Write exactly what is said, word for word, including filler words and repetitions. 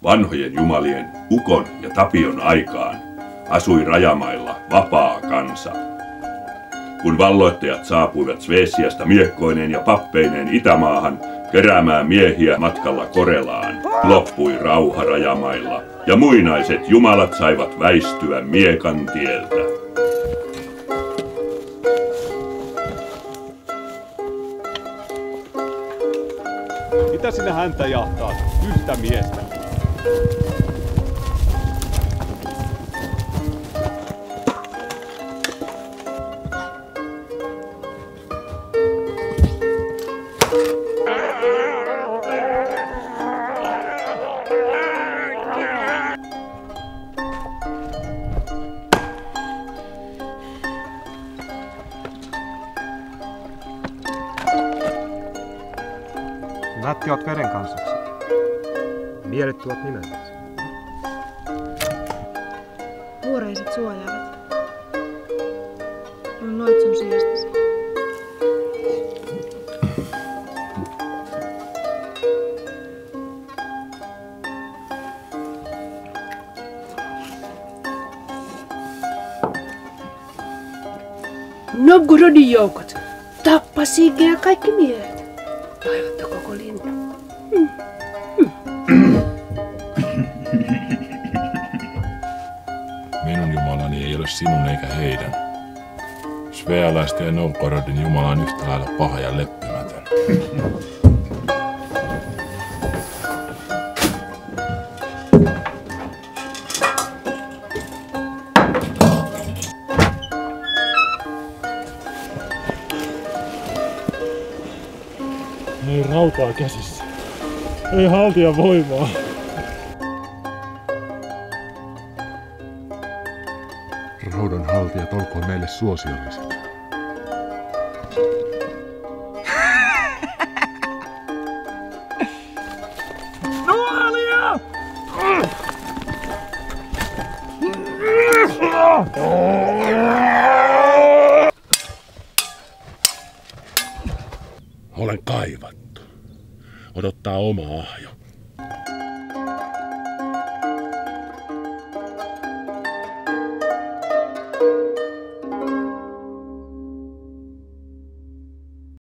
vanhojen jumalien Ukon ja Tapion aikaan asui rajamailla vapaa kansa. Kun valloittajat saapuivat Sveesiasta miekkoineen ja pappeineen Itämaahan keräämään miehiä matkalla Korelaan, loppui rauha rajamailla ja muinaiset jumalat saivat väistyä miekan tieltä. Mitä sinä häntä jahtaat? Yhtä miestä. Nätkivät veren kansaksi. Mielet tuot nimensä. Vuoreiset suojaavat. On loitsun siistisi. Novgorodin joukot tappasivat ja kaikki miehet. Toivotta koko lintu. Hmm. Hmm. Minun jumalani ei ole sinun eikä heidän. Svealaisten ja Novgorodin jumala on yhtä lailla paha ja leppimätön. Ei rautaa käsissä. Ei haltia voimaa. Raudan haltijat olkoon meille suosiolliset. Nuolia! Olen kaivattu. Odottaa oma ahjo.